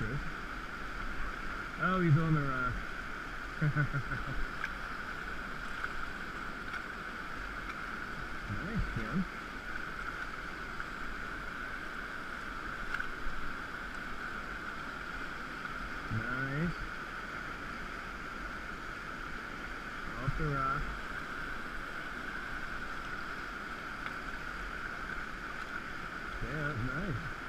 this. Oh, he's on the rock. Nice, Jim. Nice. Off the rock. Yeah, nice.